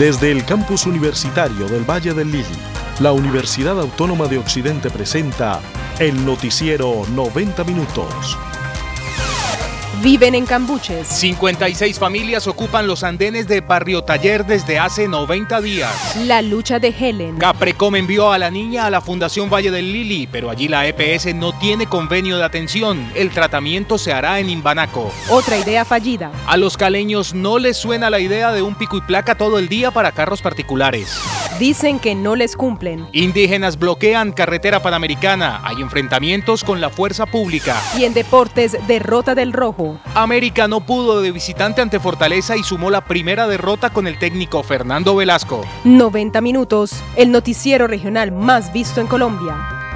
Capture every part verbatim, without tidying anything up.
Desde el campus universitario del Valle del Lili, la Universidad Autónoma de Occidente presenta el noticiero noventa minutos. Viven en Cambuches. cincuenta y seis familias ocupan los andenes de Barrio Taller desde hace noventa días. La lucha de Helen. Caprecom envió a la niña a la Fundación Valle del Lili, pero allí la E P S no tiene convenio de atención. El tratamiento se hará en Imbanaco. Otra idea fallida. A los caleños no les suena la idea de un pico y placa todo el día para carros particulares. Dicen que no les cumplen. Indígenas bloquean carretera panamericana. Hay enfrentamientos con la fuerza pública. Y en deportes, derrota del Rojo. América no pudo de visitante ante Fortaleza y sumó la primera derrota con el técnico Fernando Velasco. noventa minutos, el noticiero regional más visto en Colombia.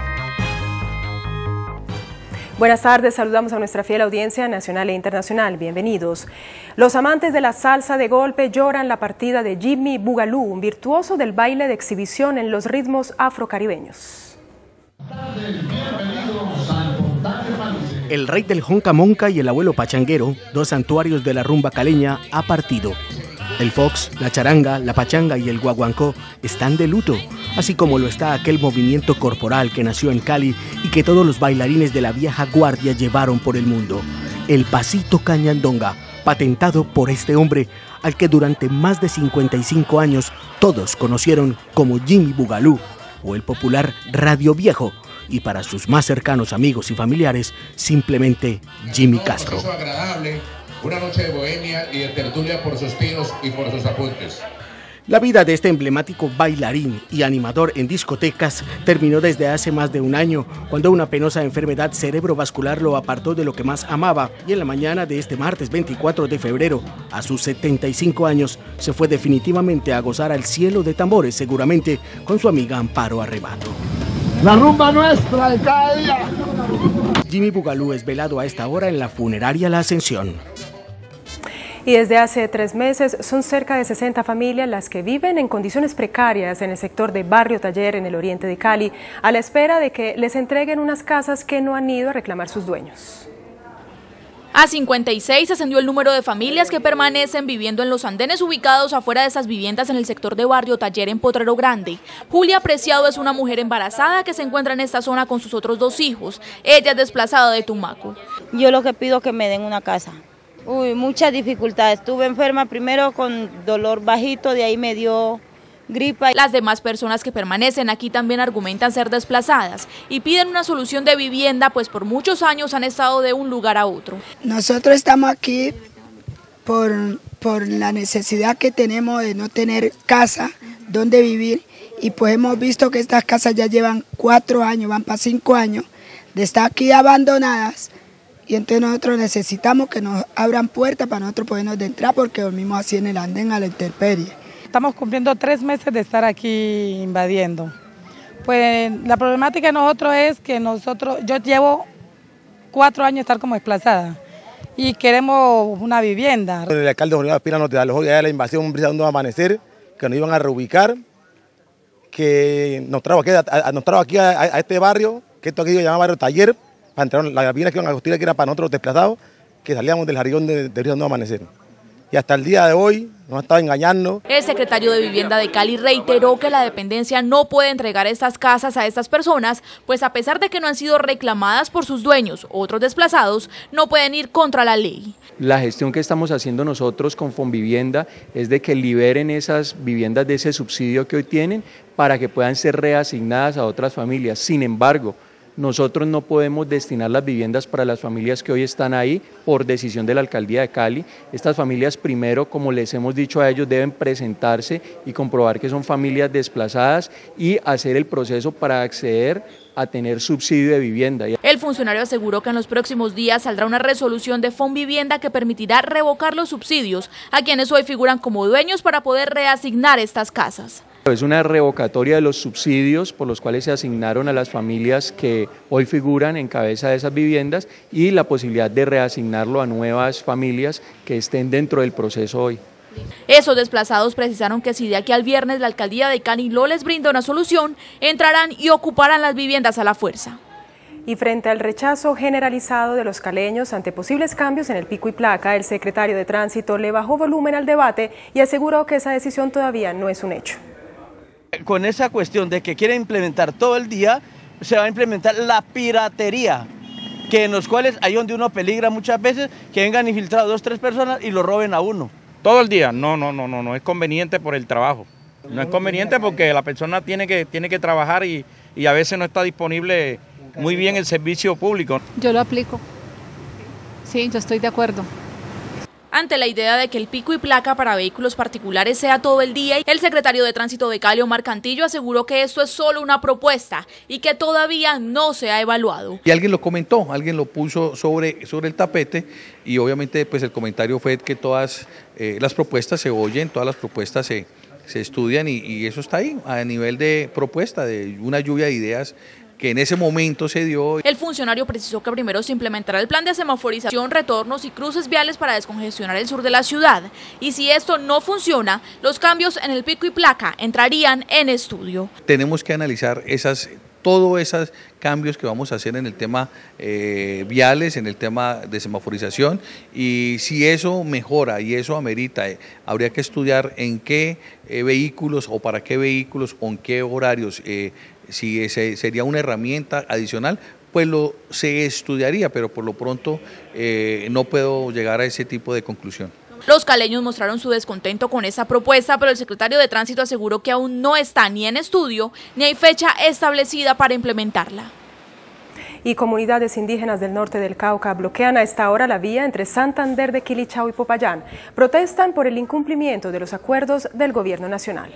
Buenas tardes, saludamos a nuestra fiel audiencia nacional e internacional. Bienvenidos. Los amantes de la salsa de golpe lloran la partida de Jimmy Boogaloo, un virtuoso del baile de exhibición en los ritmos afrocaribeños. El rey del Honca Monca y el abuelo pachanguero, dos santuarios de la rumba caleña, ha partido. El fox, la charanga, la pachanga y el guaguancó están de luto, así como lo está aquel movimiento corporal que nació en Cali y que todos los bailarines de la vieja guardia llevaron por el mundo. El pasito cañandonga, patentado por este hombre, al que durante más de cincuenta y cinco años todos conocieron como Jimmy Boogaloo o el popular Radio Viejo, y para sus más cercanos amigos y familiares, simplemente Jimmy Castro. Agradable, una noche de bohemia y de tertulia por sus pinos y por sus apuntes. La vida de este emblemático bailarín y animador en discotecas terminó desde hace más de un año, cuando una penosa enfermedad cerebrovascular lo apartó de lo que más amaba, y en la mañana de este martes veinticuatro de febrero, a sus setenta y cinco años, se fue definitivamente a gozar al cielo de tambores, seguramente con su amiga Amparo Arrebato. La rumba nuestra de cada día. Jimmy Boogaloo es velado a esta hora en la funeraria La Ascensión. Y desde hace tres meses son cerca de sesenta familias las que viven en condiciones precarias en el sector de Barrio Taller, en el oriente de Cali, a la espera de que les entreguen unas casas que no han ido a reclamar sus dueños. A cincuenta y seis ascendió el número de familias que permanecen viviendo en los andenes ubicados afuera de esas viviendas en el sector de Barrio Taller en Potrero Grande. Julia Preciado es una mujer embarazada que se encuentra en esta zona con sus otros dos hijos. Ella es desplazada de Tumaco. Yo lo que pido es que me den una casa. Uy, muchas dificultades. Estuve enferma primero con dolor bajito, de ahí me dio gripa. Las demás personas que permanecen aquí también argumentan ser desplazadas y piden una solución de vivienda, pues por muchos años han estado de un lugar a otro. Nosotros estamos aquí por, por la necesidad que tenemos de no tener casa donde vivir, y pues hemos visto que estas casas ya llevan cuatro años, van para cinco años de estar aquí abandonadas, y entonces nosotros necesitamos que nos abran puertas para nosotros podernos de entrar, porque dormimos así en el andén a la intemperie. Estamos cumpliendo tres meses de estar aquí invadiendo. Pues la problemática de nosotros es que nosotros, yo llevo cuatro años de estar como desplazada y queremos una vivienda. El alcalde Jorge Espina nos alojó ya de la invasión empezando a amanecer, que nos iban a reubicar, que nos trajo aquí, a, nos trajo aquí a, a este barrio, que esto aquí se llama Barrio Taller, para entrar las viviendas que iban a construir, que era para nosotros desplazados, que salíamos del jardín de, de Río Amanecer. Y hasta el día de hoy nos ha estado engañando. El secretario de Vivienda de Cali reiteró que la dependencia no puede entregar estas casas a estas personas, pues a pesar de que no han sido reclamadas por sus dueños, otros desplazados no pueden ir contra la ley. La gestión que estamos haciendo nosotros con Fonvivienda es de que liberen esas viviendas de ese subsidio que hoy tienen para que puedan ser reasignadas a otras familias. Sin embargo, nosotros no podemos destinar las viviendas para las familias que hoy están ahí por decisión de la Alcaldía de Cali. Estas familias primero, como les hemos dicho a ellos, deben presentarse y comprobar que son familias desplazadas y hacer el proceso para acceder a tener subsidio de vivienda. El funcionario aseguró que en los próximos días saldrá una resolución de Fonvivienda que permitirá revocar los subsidios a quienes hoy figuran como dueños para poder reasignar estas casas. Es una revocatoria de los subsidios por los cuales se asignaron a las familias que hoy figuran en cabeza de esas viviendas y la posibilidad de reasignarlo a nuevas familias que estén dentro del proceso hoy. Esos desplazados precisaron que si de aquí al viernes la alcaldía de Cali no les brinda una solución, entrarán y ocuparán las viviendas a la fuerza. Y frente al rechazo generalizado de los caleños ante posibles cambios en el pico y placa, el secretario de Tránsito le bajó volumen al debate y aseguró que esa decisión todavía no es un hecho. Con esa cuestión de que quiere implementar todo el día, se va a implementar la piratería, que en los cuales hay donde uno peligra muchas veces, que vengan infiltrados dos, tres personas y lo roben a uno. Todo el día, no, no, no, no, no es conveniente por el trabajo. No es conveniente porque la persona tiene que, tiene que trabajar y, y a veces no está disponible muy bien el servicio público. Yo lo aplico. Sí, yo estoy de acuerdo. Ante la idea de que el pico y placa para vehículos particulares sea todo el día, el secretario de Tránsito de Cali, Omar Cantillo, aseguró que esto es solo una propuesta y que todavía no se ha evaluado. Y alguien lo comentó, alguien lo puso sobre, sobre el tapete y obviamente pues el comentario fue que todas eh, las propuestas se oyen, todas las propuestas se, se estudian y, y eso está ahí, a nivel de propuesta, de una lluvia de ideas que en ese momento se dio. El funcionario precisó que primero se implementará el plan de semaforización, retornos y cruces viales para descongestionar el sur de la ciudad. Y si esto no funciona, los cambios en el pico y placa entrarían en estudio. Tenemos que analizar esas, todos esos cambios que vamos a hacer en el tema eh, viales, en el tema de semaforización, y si eso mejora y eso amerita, eh, habría que estudiar en qué eh, vehículos o para qué vehículos o en qué horarios, eh, si ese sería una herramienta adicional, pues lo se estudiaría, pero por lo pronto eh, no puedo llegar a ese tipo de conclusión. Los caleños mostraron su descontento con esa propuesta, pero el secretario de Tránsito aseguró que aún no está ni en estudio ni hay fecha establecida para implementarla. Y comunidades indígenas del norte del Cauca bloquean a esta hora la vía entre Santander de Quilichao y Popayán. Protestan por el incumplimiento de los acuerdos del gobierno nacional.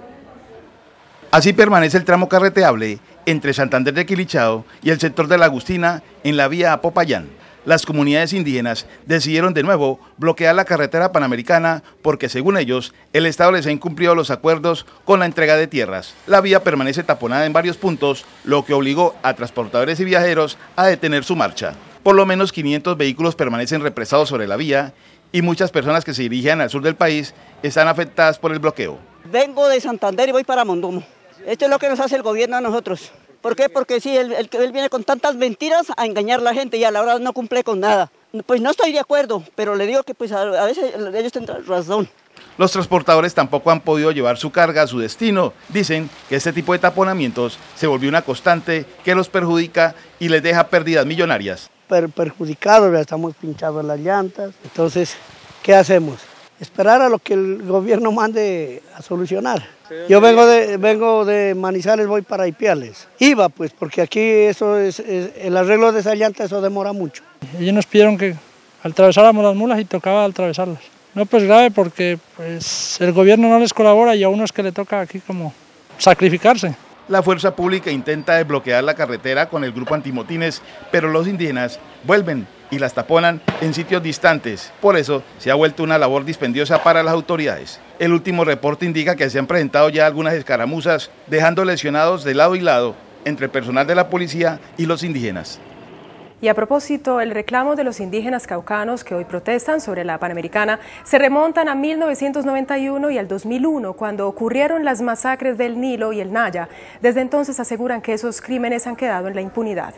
Así permanece el tramo carreteable entre Santander de Quilichao y el sector de la Agustina en la vía a Popayán. Las comunidades indígenas decidieron de nuevo bloquear la carretera panamericana porque, según ellos, el Estado les ha incumplido los acuerdos con la entrega de tierras. La vía permanece taponada en varios puntos, lo que obligó a transportadores y viajeros a detener su marcha. Por lo menos quinientos vehículos permanecen represados sobre la vía y muchas personas que se dirigían al sur del país están afectadas por el bloqueo. Vengo de Santander y voy para Mondomo. Esto es lo que nos hace el gobierno a nosotros. ¿Por qué? Porque sí, él, él, él viene con tantas mentiras a engañar a la gente y a la hora no cumple con nada. Pues no estoy de acuerdo, pero le digo que pues a, a veces ellos tendrán razón. Los transportadores tampoco han podido llevar su carga a su destino. Dicen que este tipo de taponamientos se volvió una constante que los perjudica y les deja pérdidas millonarias. Per, perjudicados, ya estamos pinchados en las llantas. Entonces, ¿qué hacemos? Esperar a lo que el gobierno mande a solucionar. Yo vengo de, vengo de Manizales, voy para Ipiales. Iba pues, porque aquí eso es, es, el arreglo de esa llanta, eso demora mucho. Ellos nos pidieron que atravesáramos las mulas y tocaba atravesarlas. No, pues grave porque pues, el gobierno no les colabora y a unos que le toca aquí como sacrificarse. La fuerza pública intenta desbloquear la carretera con el grupo antimotines, pero los indígenas vuelven y las taponan en sitios distantes. Por eso se ha vuelto una labor dispendiosa para las autoridades. El último reporte indica que se han presentado ya algunas escaramuzas, dejando lesionados de lado y lado entre el personal de la policía y los indígenas. Y a propósito, el reclamo de los indígenas caucanos que hoy protestan sobre la Panamericana se remontan a mil novecientos noventa y uno y al dos mil uno, cuando ocurrieron las masacres del Nilo y el Naya. Desde entonces aseguran que esos crímenes han quedado en la impunidad.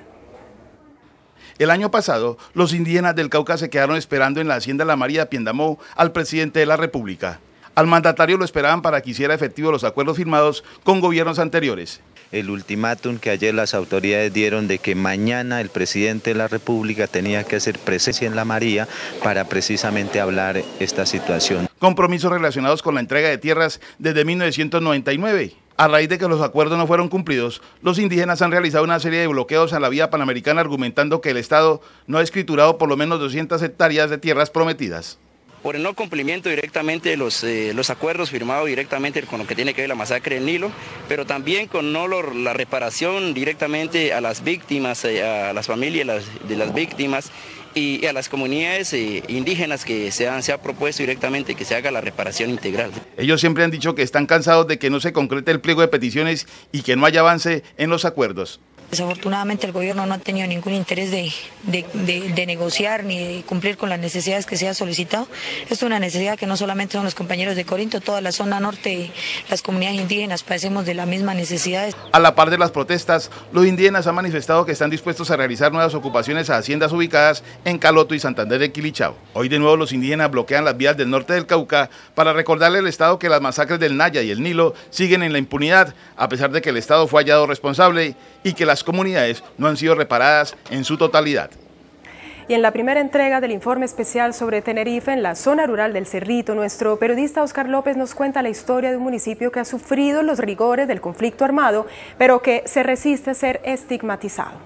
El año pasado, los indígenas del Cauca se quedaron esperando en la hacienda La María de Piendamó al presidente de la República. Al mandatario lo esperaban para que hiciera efectivos los acuerdos firmados con gobiernos anteriores. El ultimátum que ayer las autoridades dieron de que mañana el presidente de la República tenía que hacer presencia en La María para precisamente hablar esta situación. Compromisos relacionados con la entrega de tierras desde mil novecientos noventa y nueve. A raíz de que los acuerdos no fueron cumplidos, los indígenas han realizado una serie de bloqueos a la vía panamericana argumentando que el Estado no ha escriturado por lo menos doscientas hectáreas de tierras prometidas. Por el no cumplimiento directamente de los, eh, los acuerdos firmados directamente con lo que tiene que ver la masacre del Nilo, pero también con no lo, la reparación directamente a las víctimas, eh, a las familias las, de las víctimas y a las comunidades eh, indígenas que se, han, se ha propuesto directamente que se haga la reparación integral. Ellos siempre han dicho que están cansados de que no se concrete el pliego de peticiones y que no haya avance en los acuerdos. Desafortunadamente el gobierno no ha tenido ningún interés de, de, de, de negociar ni de cumplir con las necesidades que se ha solicitado. Esto es una necesidad que no solamente son los compañeros de Corinto, toda la zona norte y las comunidades indígenas padecemos de la misma necesidad. A la par de las protestas, los indígenas han manifestado que están dispuestos a realizar nuevas ocupaciones a haciendas ubicadas en Caloto y Santander de Quilichao. Hoy de nuevo los indígenas bloquean las vías del norte del Cauca para recordarle al Estado que las masacres del Naya y el Nilo siguen en la impunidad, a pesar de que el Estado fue hallado responsable y que las comunidades no han sido reparadas en su totalidad. Y en la primera entrega del informe especial sobre Tenerife, en la zona rural del Cerrito, nuestro periodista Oscar López nos cuenta la historia de un municipio que ha sufrido los rigores del conflicto armado, pero que se resiste a ser estigmatizado.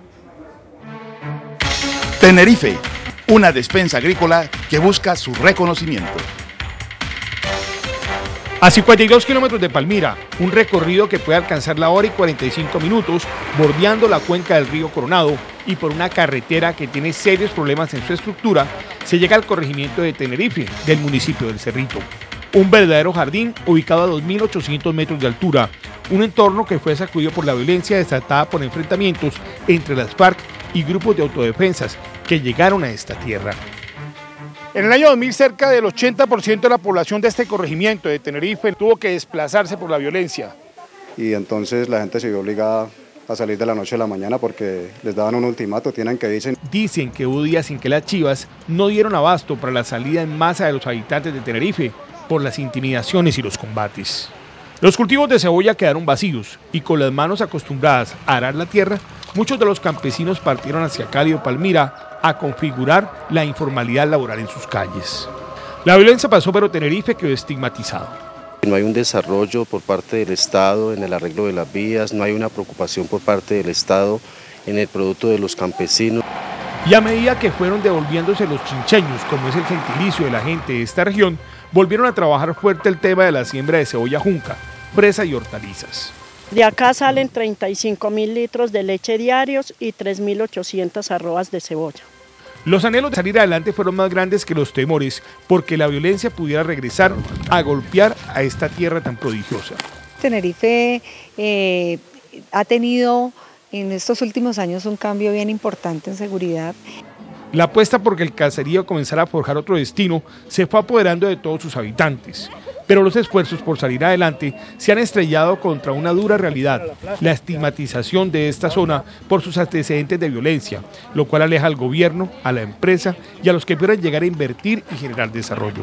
Tenerife, una despensa agrícola que busca su reconocimiento. A cincuenta y dos kilómetros de Palmira, un recorrido que puede alcanzar la hora y cuarenta y cinco minutos, bordeando la cuenca del río Coronado y por una carretera que tiene serios problemas en su estructura, se llega al corregimiento de Tenerife, del municipio del Cerrito. Un verdadero jardín ubicado a dos mil ochocientos metros de altura, un entorno que fue sacudido por la violencia desatada por enfrentamientos entre las FARC y grupos de autodefensas que llegaron a esta tierra. En el año dos mil, cerca del ochenta por ciento de la población de este corregimiento de Tenerife tuvo que desplazarse por la violencia. Y entonces la gente se vio obligada a salir de la noche a la mañana porque les daban un ultimato, tienen que irse. Dicen que hubo días en que las chivas no dieron abasto para la salida en masa de los habitantes de Tenerife por las intimidaciones y los combates. Los cultivos de cebolla quedaron vacíos y con las manos acostumbradas a arar la tierra, muchos de los campesinos partieron hacia Cali o Palmira a configurar la informalidad laboral en sus calles. La violencia pasó, pero Tenerife quedó estigmatizado. No hay un desarrollo por parte del Estado en el arreglo de las vías, no hay una preocupación por parte del Estado en el producto de los campesinos. Y a medida que fueron devolviéndose los chincheños, como es el gentilicio de la gente de esta región, volvieron a trabajar fuerte el tema de la siembra de cebolla junca, fresa y hortalizas. De acá salen treinta y cinco mil litros de leche diarios y tres mil ochocientas arrobas de cebolla. Los anhelos de salir adelante fueron más grandes que los temores, porque la violencia pudiera regresar a golpear a esta tierra tan prodigiosa. Tenerife eh, ha tenido en estos últimos años un cambio bien importante en seguridad. La apuesta por que el caserío comenzara a forjar otro destino se fue apoderando de todos sus habitantes, pero los esfuerzos por salir adelante se han estrellado contra una dura realidad, la estigmatización de esta zona por sus antecedentes de violencia, lo cual aleja al gobierno, a la empresa y a los que puedan llegar a invertir y generar desarrollo.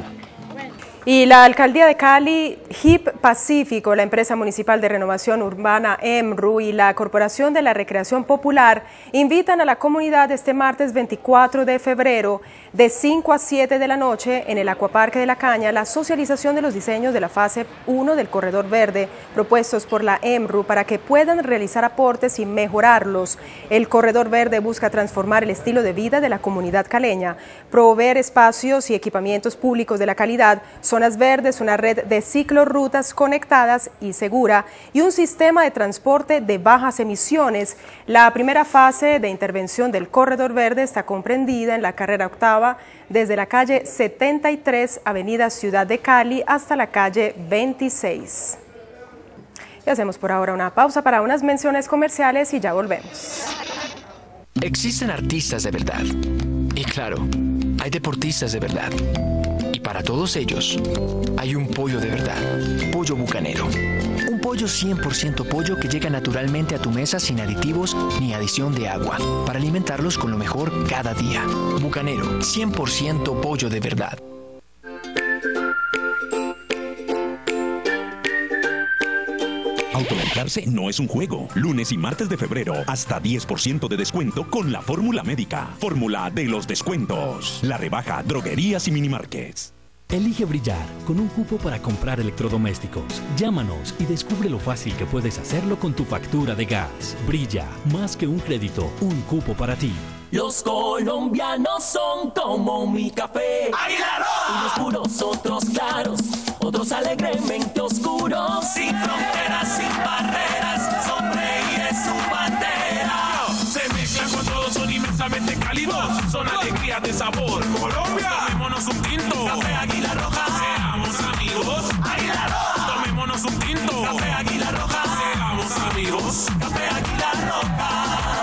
Y la Alcaldía de Cali, H I P Pacífico, la empresa municipal de renovación urbana E M R U y la Corporación de la Recreación Popular invitan a la comunidad este martes veinticuatro de febrero de cinco a siete de la noche en el Acuaparque de la Caña la socialización de los diseños de la fase uno del Corredor Verde propuestos por la E M R U para que puedan realizar aportes y mejorarlos. El Corredor Verde busca transformar el estilo de vida de la comunidad caleña, proveer espacios y equipamientos públicos de la calidad, zonas verdes, una red de ciclorrutas conectadas y segura y un sistema de transporte de bajas emisiones. La primera fase de intervención del Corredor Verde está comprendida en la carrera octava desde la calle setenta y tres, avenida Ciudad de Cali, hasta la calle veintiséis. Y hacemos por ahora una pausa para unas menciones comerciales y ya volvemos. Existen artistas de verdad. Y claro, hay deportistas de verdad. Y para todos ellos, hay un pollo de verdad, Pollo Bucanero. Un pollo cien por ciento pollo que llega naturalmente a tu mesa sin aditivos ni adición de agua, para alimentarlos con lo mejor cada día. Bucanero, cien por ciento pollo de verdad. Automedicarse no es un juego. Lunes y martes de febrero, hasta diez por ciento de descuento con la fórmula médica. Fórmula de los descuentos. La rebaja, droguerías y minimarkets. Elige brillar con un cupo para comprar electrodomésticos. Llámanos y descubre lo fácil que puedes hacerlo con tu factura de gas. Brilla, más que un crédito, un cupo para ti. Los colombianos son como mi café. ¡Águila Roja! Unos puros, otros claros, otros alegremente oscuros. Sin fronteras, sin barreras, sonreír es su bandera. Se mezclan con todos, son inmensamente cálidos, son alegrías de sabor. ¡Colombia! Tomémonos un tinto. Café Águila Roja. Seamos amigos. ¡Águila Roja! Tomémonos un tinto. Café Águila Roja. Seamos amigos. Café Águila Roja.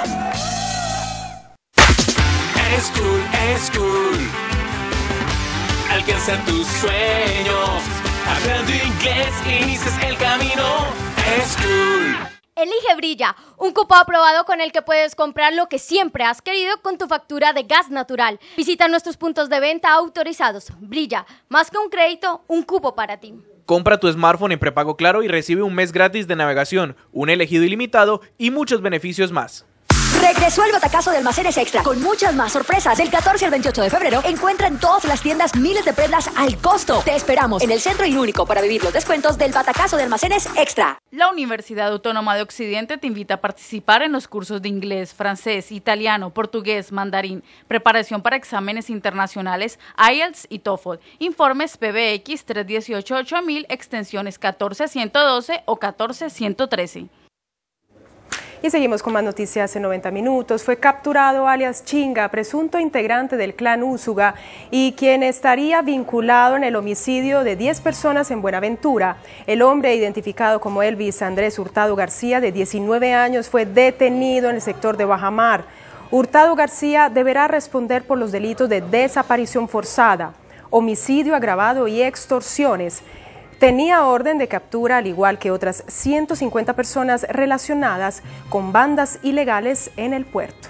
realizar tus sueños. Hablando inglés, inicias el camino. School. Elige Brilla, un cupo aprobado con el que puedes comprar lo que siempre has querido con tu factura de gas natural. Visita nuestros puntos de venta autorizados. Brilla, más que un crédito, un cupo para ti. Compra tu smartphone en prepago Claro y recibe un mes gratis de navegación, un elegido ilimitado y muchos beneficios más. Regresó el batacazo de Almacenes Extra con muchas más sorpresas. Del catorce al veintiocho de febrero encuentra en todas las tiendas miles de prendas al costo. Te esperamos en el centro y único para vivir los descuentos del batacazo de Almacenes Extra. La Universidad Autónoma de Occidente te invita a participar en los cursos de inglés, francés, italiano, portugués, mandarín, preparación para exámenes internacionales, I E L T S y TOEFL. Informes P B X tres uno ocho ocho mil, extensiones catorce ciento doce o catorce ciento trece. Y seguimos con más noticias en noventa minutos. Fue capturado alias Chinga, presunto integrante del clan Úsuga y quien estaría vinculado en el homicidio de diez personas en Buenaventura. El hombre, identificado como Elvis Andrés Hurtado García, de diecinueve años, fue detenido en el sector de Bajamar. Hurtado García deberá responder por los delitos de desaparición forzada, homicidio agravado y extorsiones. Tenía orden de captura, al igual que otras ciento cincuenta personas relacionadas con bandas ilegales en el puerto.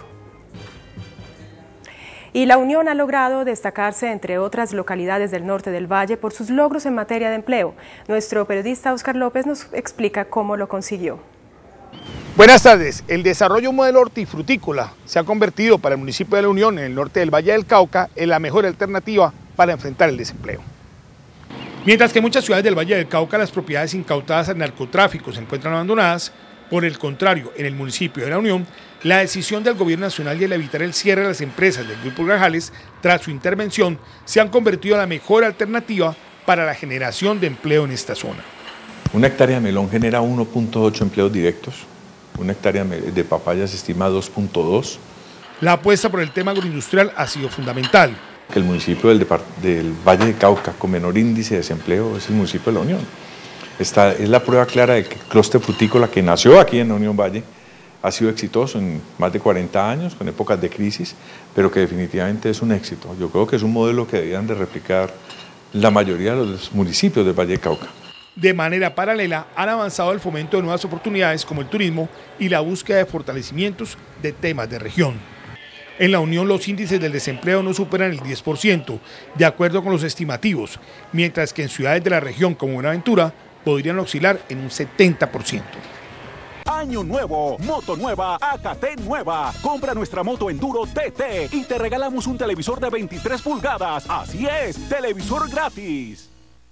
Y la Unión ha logrado destacarse entre otras localidades del norte del Valle por sus logros en materia de empleo. Nuestro periodista Oscar López nos explica cómo lo consiguió. Buenas tardes. El desarrollo de un modelo hortifrutícola se ha convertido para el municipio de La Unión, en el norte del Valle del Cauca, en la mejor alternativa para enfrentar el desempleo. Mientras que en muchas ciudades del Valle del Cauca las propiedades incautadas al narcotráfico se encuentran abandonadas, por el contrario, en el municipio de La Unión, la decisión del gobierno nacional de evitar el cierre de las empresas del Grupo Grajales tras su intervención se han convertido en la mejor alternativa para la generación de empleo en esta zona. Una hectárea de melón genera uno punto ocho empleos directos, una hectárea de papaya se estima dos punto dos. La apuesta por el tema agroindustrial ha sido fundamental. Que el municipio del, del Valle de Cauca con menor índice de desempleo es el municipio de La Unión. Esta es la prueba clara de que el clúster frutícola que nació aquí en La Unión Valle ha sido exitoso en más de cuarenta años, con épocas de crisis, pero que definitivamente es un éxito. Yo creo que es un modelo que deberían de replicar la mayoría de los municipios del Valle de Cauca. De manera paralela, han avanzado el fomento de nuevas oportunidades como el turismo y la búsqueda de fortalecimientos de temas de región. En La Unión los índices del desempleo no superan el diez por ciento, de acuerdo con los estimativos, mientras que en ciudades de la región como Buenaventura podrían oscilar en un setenta por ciento. Año nuevo, moto nueva, A K T nueva. Compra nuestra moto Enduro T T y te regalamos un televisor de veintitrés pulgadas. Así es, televisor gratis.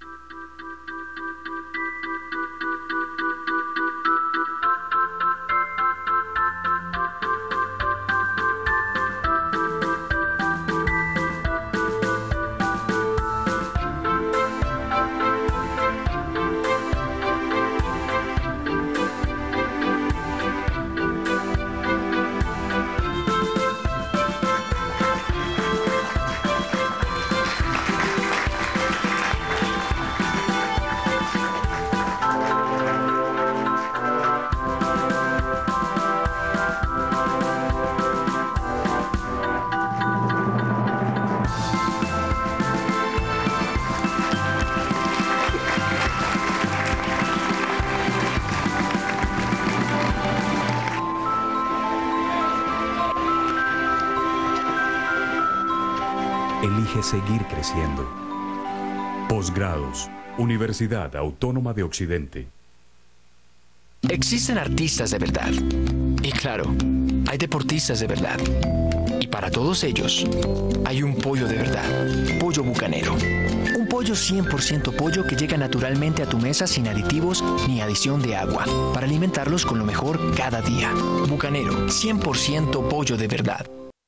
Elige seguir creciendo. Posgrados, Universidad Autónoma de Occidente. Existen artistas de verdad. Y claro, hay deportistas de verdad. Y para todos ellos, hay un pollo de verdad. Pollo Bucanero. Un pollo cien por ciento pollo que llega naturalmente a tu mesa sin aditivos ni adición de agua, para alimentarlos con lo mejor cada día. Bucanero, cien por ciento pollo de verdad.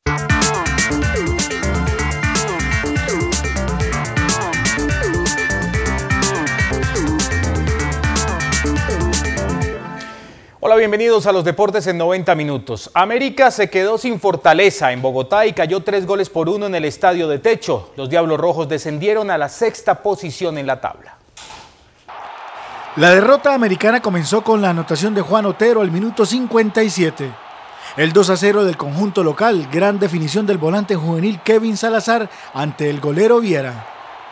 Hola, bienvenidos a los deportes en noventa minutos. América se quedó sin fortaleza en Bogotá y cayó tres goles por uno en el Estadio de Techo. Los Diablos Rojos descendieron a la sexta posición en la tabla. La derrota americana comenzó con la anotación de Juan Otero al minuto cincuenta y siete. El dos a cero del conjunto local, gran definición del volante juvenil Kevin Salazar ante el golero Viera.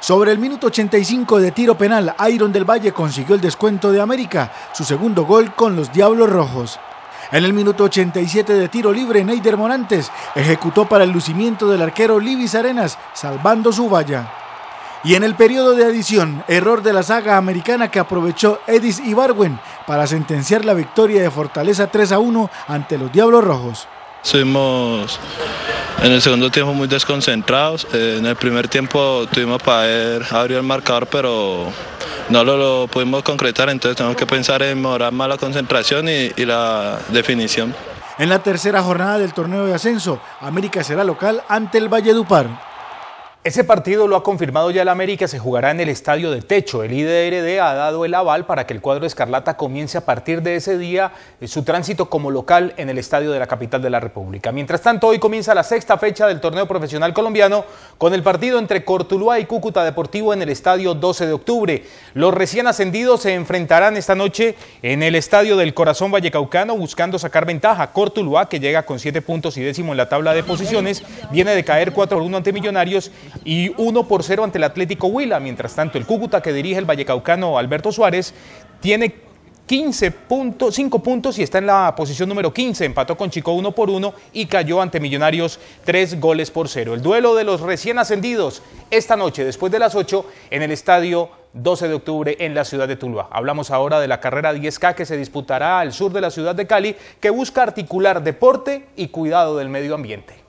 Sobre el minuto ochenta y cinco de tiro penal, Iron del Valle consiguió el descuento de América, su segundo gol con los Diablos Rojos. En el minuto ochenta y siete de tiro libre, Neider Morantes ejecutó para el lucimiento del arquero Libis Arenas, salvando su valla. Y en el periodo de adición, error de la saga americana que aprovechó Edis Ibargüen para sentenciar la victoria de Fortaleza tres a uno ante los Diablos Rojos. Estuvimos en el segundo tiempo muy desconcentrados. Eh, en el primer tiempo tuvimos para haber abrir el marcador, pero no lo, lo pudimos concretar, entonces tenemos que pensar en mejorar más la concentración y, y la definición. En la tercera jornada del torneo de ascenso, América será local ante el Valledupar. Ese partido lo ha confirmado ya el América, se jugará en el Estadio de Techo. El I D R D ha dado el aval para que el cuadro escarlata comience a partir de ese día su tránsito como local en el estadio de la capital de la República. Mientras tanto, hoy comienza la sexta fecha del torneo profesional colombiano con el partido entre Cortuluá y Cúcuta Deportivo en el Estadio doce de octubre. Los recién ascendidos se enfrentarán esta noche en el Estadio del Corazón Vallecaucano buscando sacar ventaja. Cortuluá, que llega con siete puntos y décimo en la tabla de posiciones, viene de caer cuatro por uno ante Millonarios y uno por cero ante el Atlético Huila. Mientras tanto, el Cúcuta, que dirige el vallecaucano Alberto Suárez, tiene quince puntos, cinco puntos y está en la posición número quince. Empató con Chico uno por uno y cayó ante Millonarios tres goles por cero. El duelo de los recién ascendidos esta noche, después de las ocho, en el Estadio doce de octubre en la ciudad de Tuluá. Hablamos ahora de la carrera diez K que se disputará al sur de la ciudad de Cali, que busca articular deporte y cuidado del medio ambiente.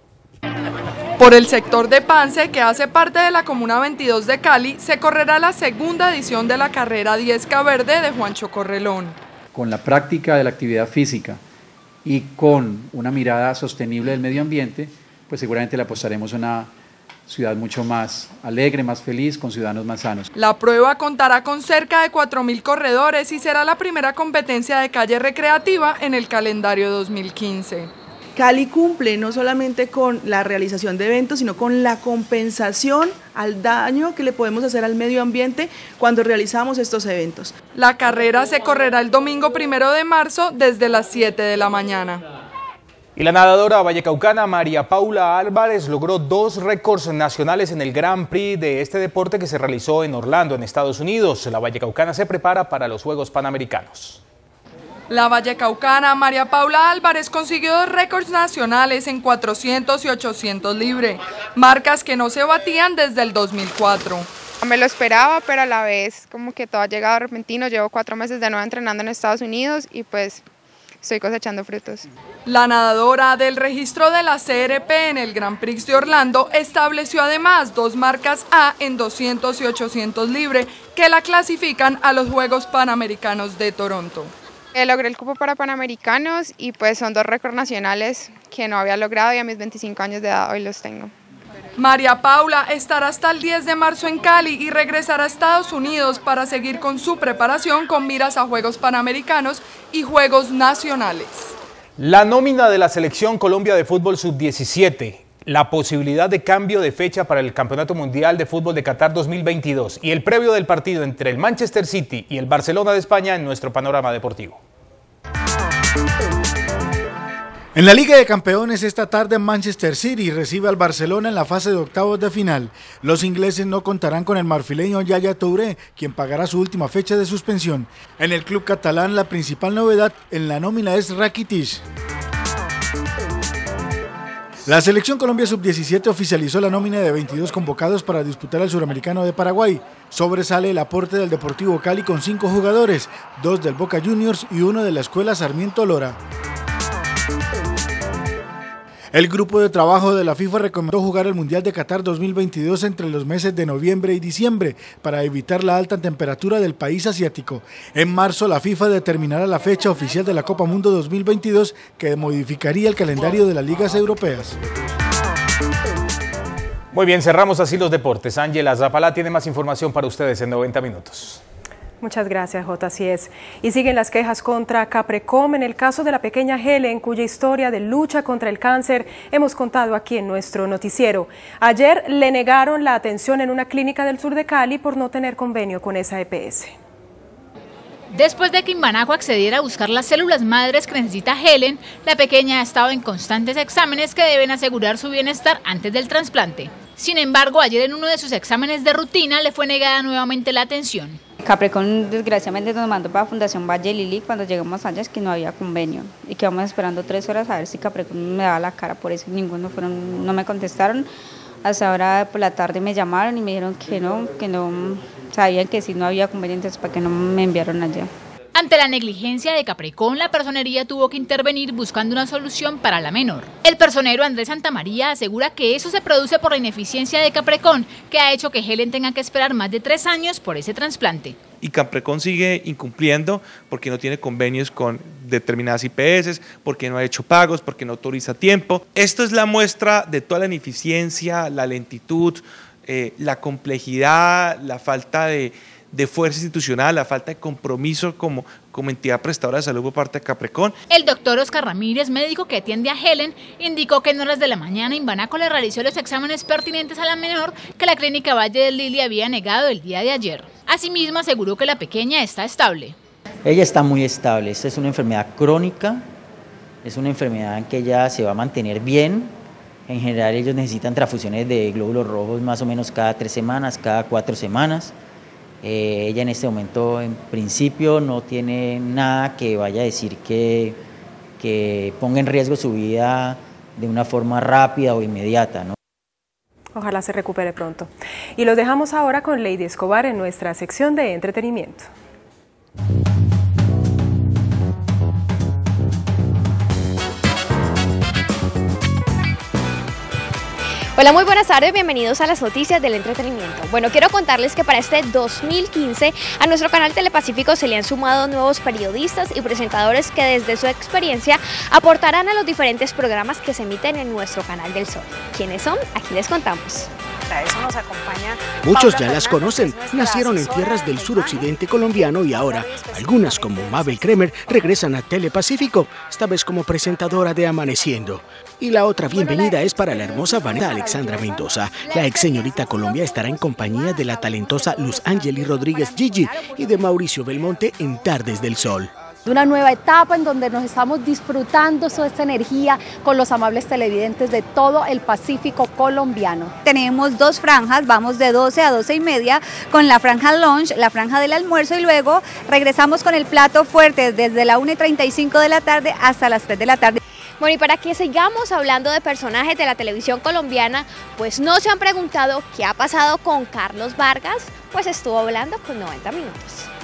Por el sector de Pance, que hace parte de la Comuna veintidós de Cali, se correrá la segunda edición de la carrera diez K Verde de Juancho Correlón. Con la práctica de la actividad física y con una mirada sostenible del medio ambiente, pues seguramente le apostaremos a una ciudad mucho más alegre, más feliz, con ciudadanos más sanos. La prueba contará con cerca de cuatro mil corredores y será la primera competencia de calle recreativa en el calendario dos mil quince. Cali cumple no solamente con la realización de eventos, sino con la compensación al daño que le podemos hacer al medio ambiente cuando realizamos estos eventos. La carrera se correrá el domingo primero de marzo desde las siete de la mañana. Y la nadadora vallecaucana María Paula Álvarez logró dos récords nacionales en el Grand Prix de este deporte que se realizó en Orlando, en Estados Unidos. La vallecaucana se prepara para los Juegos Panamericanos. La vallecaucana María Paula Álvarez consiguió dos récords nacionales en cuatrocientos y ochocientos libre, marcas que no se batían desde el dos mil cuatro. Me lo esperaba, pero a la vez como que todo ha llegado repentino. Llevo cuatro meses de nuevo entrenando en Estados Unidos y pues estoy cosechando frutos. La nadadora del registro de la C R P en el Grand Prix de Orlando estableció además dos marcas A en doscientos y ochocientos libre que la clasifican a los Juegos Panamericanos de Toronto. Logré el cupo para Panamericanos y pues son dos récords nacionales que no había logrado y a mis veinticinco años de edad hoy los tengo. María Paula estará hasta el diez de marzo en Cali y regresará a Estados Unidos para seguir con su preparación con miras a Juegos Panamericanos y Juegos Nacionales. La nómina de la Selección Colombia de Fútbol sub diecisiete, la posibilidad de cambio de fecha para el Campeonato Mundial de Fútbol de Qatar dos mil veintidós y el previo del partido entre el Manchester City y el Barcelona de España en nuestro panorama deportivo. En la Liga de Campeones esta tarde Manchester City recibe al Barcelona en la fase de octavos de final. Los ingleses no contarán con el marfileño Yaya Touré, quien pagará su última fecha de suspensión. En el club catalán la principal novedad en la nómina es Rakitic. La Selección Colombia sub diecisiete oficializó la nómina de veintidós convocados para disputar el Suramericano de Paraguay. Sobresale el aporte del Deportivo Cali con cinco jugadores, dos del Boca Juniors y uno de la Escuela Sarmiento Lora. El grupo de trabajo de la FIFA recomendó jugar el Mundial de Qatar dos mil veintidós entre los meses de noviembre y diciembre para evitar la alta temperatura del país asiático. En marzo la FIFA determinará la fecha oficial de la Copa Mundo dos mil veintidós que modificaría el calendario de las ligas europeas. Muy bien, cerramos así los deportes. Ángela Zapala tiene más información para ustedes en noventa minutos. Muchas gracias, J. Así es. Y siguen las quejas contra Caprecom en el caso de la pequeña Helen, cuya historia de lucha contra el cáncer hemos contado aquí en nuestro noticiero. Ayer le negaron la atención en una clínica del sur de Cali por no tener convenio con esa E P S. Después de que Imbanaco accediera a buscar las células madres que necesita Helen, la pequeña ha estado en constantes exámenes que deben asegurar su bienestar antes del trasplante. Sin embargo, ayer en uno de sus exámenes de rutina le fue negada nuevamente la atención. Capricorn desgraciadamente nos mandó para Fundación Valle Lili. Cuando llegamos allá es que no había convenio y quedamos esperando tres horas a ver si Capricorn me daba la cara, por eso ninguno fueron, no me contestaron. Hasta ahora por la tarde me llamaron y me dijeron que no, que no sabían que si no había convenio, entonces para que no me enviaron allá. Ante la negligencia de Capricorn, la personería tuvo que intervenir buscando una solución para la menor. El personero Andrés Santamaría asegura que eso se produce por la ineficiencia de Capricorn, que ha hecho que Helen tenga que esperar más de tres años por ese trasplante. Y Capricorn sigue incumpliendo porque no tiene convenios con determinadas I P S, porque no ha hecho pagos, porque no autoriza tiempo. Esto es la muestra de toda la ineficiencia, la lentitud, eh, la complejidad, la falta de... de fuerza institucional, la falta de compromiso como, como entidad prestadora de salud por parte de Capricorn. El doctor Oscar Ramírez, médico que atiende a Helen, indicó que en horas de la mañana Imbanaco le realizó los exámenes pertinentes a la menor que la clínica Valle del Lili había negado el día de ayer. Asimismo, aseguró que la pequeña está estable. Ella está muy estable, esta es una enfermedad crónica, es una enfermedad en que ella se va a mantener bien. En general ellos necesitan transfusiones de glóbulos rojos más o menos cada tres semanas, cada cuatro semanas. Eh, ella en este momento en principio no tiene nada que vaya a decir que, que ponga en riesgo su vida de una forma rápida o inmediata, ¿no? Ojalá se recupere pronto. Y los dejamos ahora con Lady Escobar en nuestra sección de entretenimiento. Hola, muy buenas tardes, bienvenidos a las noticias del entretenimiento. Bueno, quiero contarles que para este dos mil quince a nuestro canal Telepacífico se le han sumado nuevos periodistas y presentadores que desde su experiencia aportarán a los diferentes programas que se emiten en nuestro canal del Sol. ¿Quiénes son? Aquí les contamos. Para eso nos acompaña Muchos ya las conocen, nacieron en tierras del suroccidente colombiano y ahora algunas como Mabel Kremer regresan a Telepacífico, esta vez como presentadora de Amaneciendo. Y la otra bienvenida es para la hermosa Vanessa Alexandra Mendoza. La ex señorita Colombia estará en compañía de la talentosa Luz Ángeli Rodríguez Gigi y de Mauricio Belmonte en Tardes del Sol. Una nueva etapa en donde nos estamos disfrutando toda esta energía con los amables televidentes de todo el Pacífico colombiano. Tenemos dos franjas, vamos de doce a doce y media con la franja lunch, la franja del almuerzo y luego regresamos con el plato fuerte desde la una y treinta y cinco de la tarde hasta las tres de la tarde. Bueno, y para que sigamos hablando de personajes de la televisión colombiana, pues no se han preguntado qué ha pasado con Carlos Vargas, pues estuvo hablando con noventa minutos.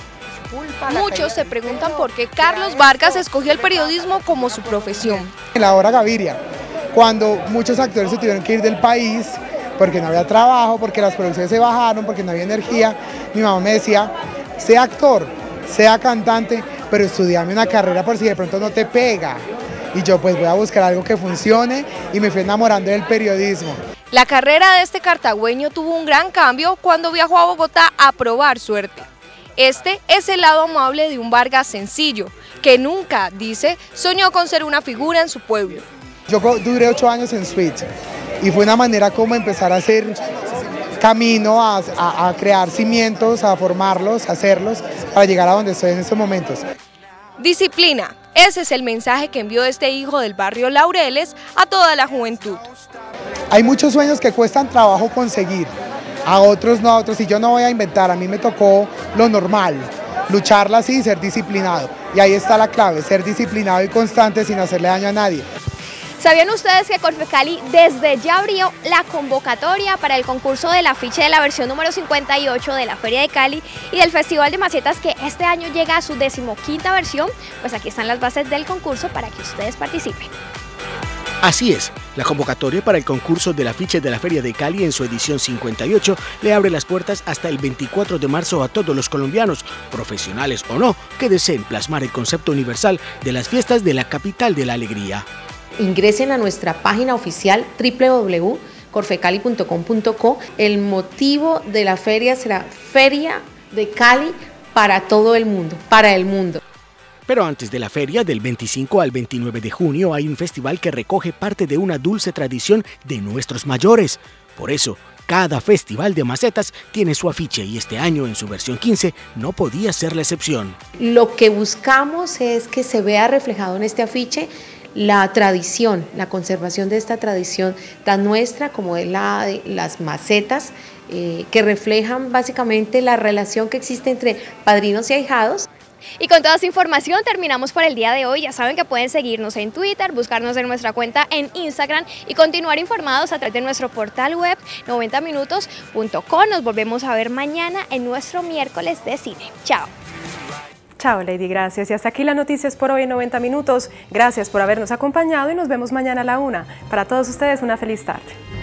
Muchos se preguntan por qué Carlos Vargas escogió el periodismo como su profesión. En la hora Gaviria, cuando muchos actores se tuvieron que ir del país porque no había trabajo, porque las producciones se bajaron, porque no había energía, mi mamá me decía, sea actor, sea cantante, pero estudiame una carrera por si de pronto no te pega. Y yo pues voy a buscar algo que funcione y me fui enamorando del periodismo. La carrera de este cartagüeño tuvo un gran cambio cuando viajó a Bogotá a probar suerte. Este es el lado amable de un Vargas sencillo, que nunca, dice, soñó con ser una figura en su pueblo. Yo duré ocho años en Suite y fue una manera como empezar a hacer camino, a, a, a crear cimientos, a formarlos, a hacerlos, para llegar a donde estoy en estos momentos. Disciplina, ese es el mensaje que envió este hijo del barrio Laureles a toda la juventud. Hay muchos sueños que cuestan trabajo conseguir. A otros no, a otros y yo no voy a inventar, a mí me tocó lo normal, lucharla así y ser disciplinado. Y ahí está la clave, ser disciplinado y constante sin hacerle daño a nadie. ¿Sabían ustedes que Corfecali desde ya abrió la convocatoria para el concurso del afiche de la versión número cincuenta y ocho de la Feria de Cali y del Festival de Macetas que este año llega a su decimoquinta versión? Pues aquí están las bases del concurso para que ustedes participen. Así es, la convocatoria para el concurso del afiche de la Feria de Cali en su edición cincuenta y ocho le abre las puertas hasta el veinticuatro de marzo a todos los colombianos, profesionales o no, que deseen plasmar el concepto universal de las fiestas de la capital de la alegría. Ingresen a nuestra página oficial doble u doble u doble u punto corfecali punto com punto co. El motivo de la feria será Feria de Cali para todo el mundo, para el mundo. Pero antes de la feria, del veinticinco al veintinueve de junio, hay un festival que recoge parte de una dulce tradición de nuestros mayores. Por eso, cada festival de macetas tiene su afiche y este año, en su versión quince, no podía ser la excepción. Lo que buscamos es que se vea reflejado en este afiche la tradición, la conservación de esta tradición tan nuestra como es la de las macetas, eh, que reflejan básicamente la relación que existe entre padrinos y ahijados. Y con toda esta información terminamos por el día de hoy. Ya saben que pueden seguirnos en Twitter, buscarnos en nuestra cuenta en Instagram y continuar informados a través de nuestro portal web noventa minutos punto com. Nos volvemos a ver mañana en nuestro miércoles de cine. Chao. Chao, Lady, gracias. Y hasta aquí las noticias por hoy en noventa minutos. Gracias por habernos acompañado y nos vemos mañana a la una. Para todos ustedes, una feliz tarde.